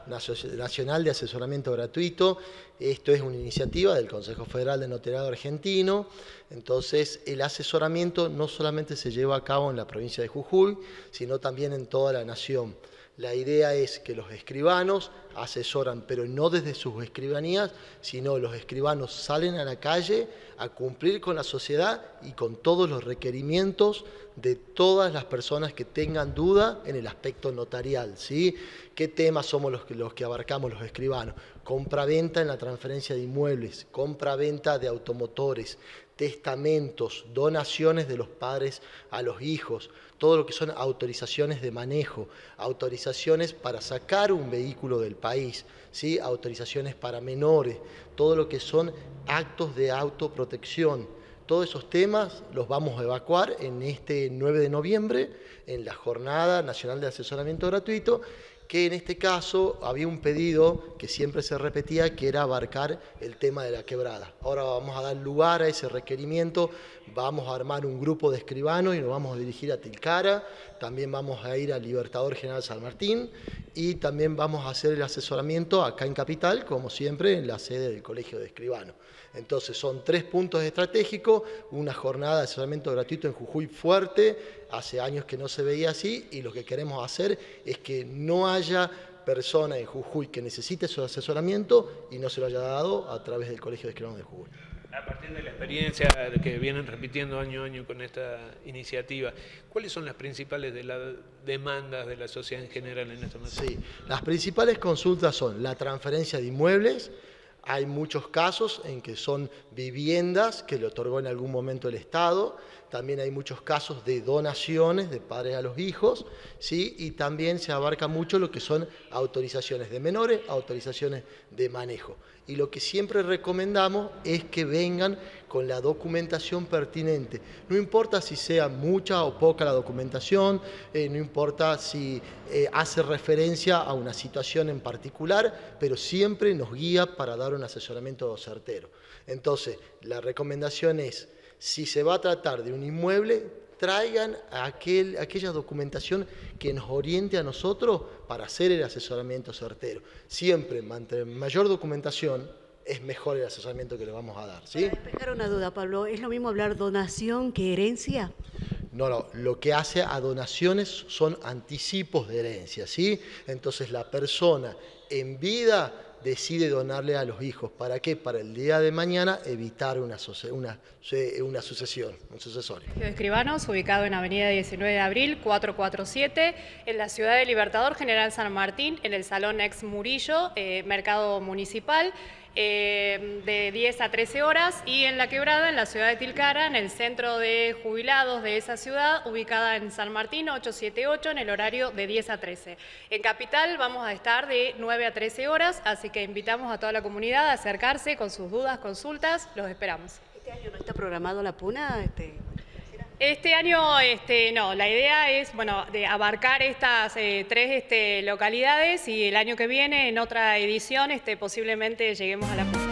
Nacional de Asesoramiento Gratuito. Esto es una iniciativa del Consejo Federal de Notariado Argentino. Entonces, el asesoramiento no solamente se lleva a cabo en la provincia de Jujuy, sino también en toda la nación. La idea es que los escribanos asesoran, pero no desde sus escribanías, sino los escribanos salen a la calle a cumplir con la sociedad y con todos los requerimientos de todas las personas que tengan duda en el aspecto notarial, ¿sí? ¿Qué temas somos los que abarcamos los escribanos? Compra-venta en la transferencia de inmuebles, compra-venta de automotores, testamentos, donaciones de los padres a los hijos, todo lo que son autorizaciones de manejo, autorizaciones para sacar un vehículo del país, ¿sí? Autorizaciones para menores, todo lo que son actos de autoprotección. Todos esos temas los vamos a evacuar en este 9 de noviembre, en la Jornada Nacional de Asesoramiento Gratuito, que en este caso había un pedido que siempre se repetía, que era abarcar el tema de la quebrada. Ahora vamos a dar lugar a ese requerimiento, vamos a armar un grupo de escribanos y nos vamos a dirigir a Tilcara, también vamos a ir al Libertador General San Martín y también vamos a hacer el asesoramiento acá en Capital, como siempre, en la sede del Colegio de Escribanos. Entonces son 3 puntos estratégicos, una jornada de asesoramiento gratuito en Jujuy fuerte, hace años que no se veía así, y lo que queremos hacer es que no haya persona en Jujuy que necesite su asesoramiento y no se lo haya dado a través del Colegio de Escribanos de Jujuy. A partir de la experiencia que vienen repitiendo año a año con esta iniciativa, ¿cuáles son las principales demandas de la sociedad en general en este momento? Sí, las principales consultas son la transferencia de inmuebles. Hay muchos casos en que son viviendas que le otorgó en algún momento el Estado. También hay muchos casos de donaciones de padres a los hijos, ¿sí? Y también se abarca mucho lo que son autorizaciones de menores, autorizaciones de manejo. Y lo que siempre recomendamos es que vengan con la documentación pertinente. No importa si sea mucha o poca la documentación, no importa si hace referencia a una situación en particular, pero siempre nos guía para dar un asesoramiento certero. Entonces, la recomendación es, si se va a tratar de un inmueble, traigan aquella documentación que nos oriente a nosotros para hacer el asesoramiento certero. Siempre, entre mayor documentación, es mejor el asesoramiento que le vamos a dar, ¿sí? Para despejar una duda, Pablo, ¿es lo mismo hablar donación que herencia? No, lo que hace a donaciones son anticipos de herencia, ¿sí? Entonces la persona en vida decide donarle a los hijos. ¿Para qué? Para el día de mañana evitar una sucesión, un sucesorio. De Escribanos, ubicado en Avenida 19 de Abril, 447, en la ciudad de Libertador General San Martín, en el Salón Ex Murillo, Mercado Municipal, de 10 a 13 horas, y en La Quebrada, en la ciudad de Tilcara, en el centro de jubilados de esa ciudad, ubicada en San Martín 878, en el horario de 10 a 13. En Capital vamos a estar de 9 a 13 horas, así que invitamos a toda la comunidad a acercarse con sus dudas, consultas, los esperamos. ¿Este año no está programado la puna? Este año no, la idea es de abarcar estas 3 localidades, y el año que viene, en otra edición, posiblemente lleguemos a la